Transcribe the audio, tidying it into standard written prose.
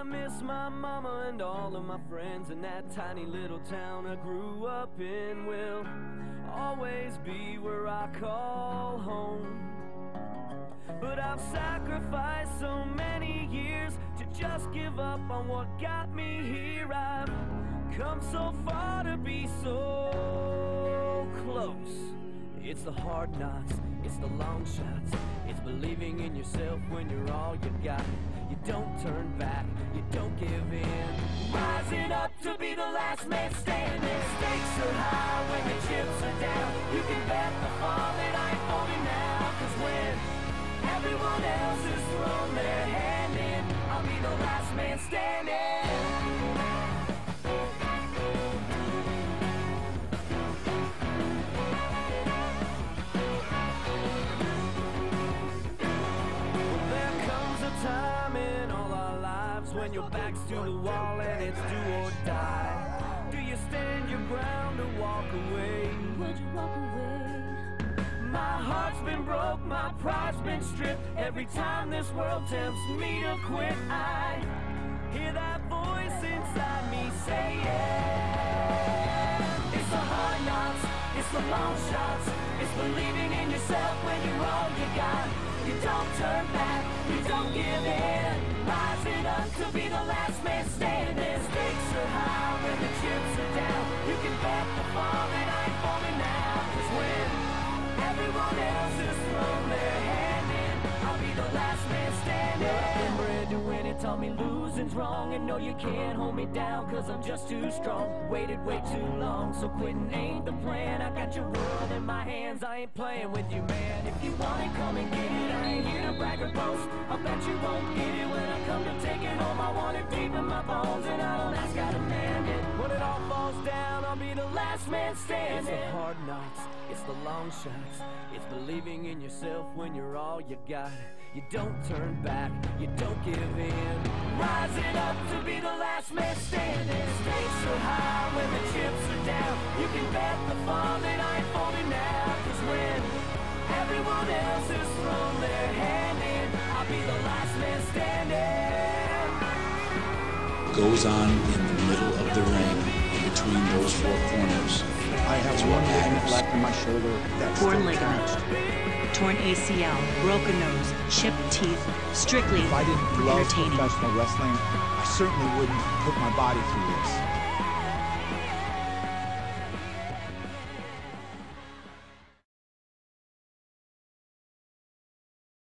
I miss my mama and all of my friends, and that tiny little town I grew up in will always be where I call home. But I've sacrificed so many years to just give up on what got me here. I've come so far to be so close. It's the hard knocks, it's the long shots, it's believing in yourself when you're all you got. You don't turn back, you don't give in. Rising up to be the last man standing. Stakes are high when the chips are down. You can bet the fall that I ain't folding now. 'Cause when everyone else has thrown their hand in, I'll be the last man standing. Well, there comes a time in all our lives when your back's to the wall and it's do or die. Do you stand your ground or walk away? Would you walk away? My heart's been broke, my pride's been stripped. Every time this world tempts me to quit, I hear that voice inside me saying, it's the hard knocks, it's the long shots, it's believing in yourself when you're all you got. You don't turn back, you don't give in. Rising up to be the last man standing. Stakes are high when the chips are down. You can bet the fall that I ain't falling now. 'Cause when everyone else has thrown their hand in, I'll be the last man standing. I've been bred to win, it taught me losing's wrong. And no, you can't hold me down, 'cause I'm just too strong. Waited way too long, so quitting ain't the plan. I got your world in my hands, I ain't playing with you, man. If you want it, come and get it, I ain't here to brag or boast. I bet you won't get it when I come to take it home. I want it deep in my bones, and I don't ask, I demand it. When it all falls down, I'll be the last man standing. It's the hard knocks, it's the long shots, it's believing in yourself when you're all you got. You don't turn back, you don't give in. Rising up to be the last man standing. Stakes are high when the chips are down. You can bet the fall that I ain't folding now. 'Cause when everyone else has thrown their hand in, I'll be the last man standing. Goes on in the middle of the ring, between those four corners. I have one ligament left in my shoulder that's torn ligament, torn ACL, broken nose, chipped teeth, strictly If I didn't love entertaining. professional wrestling, I certainly wouldn't put my body through this.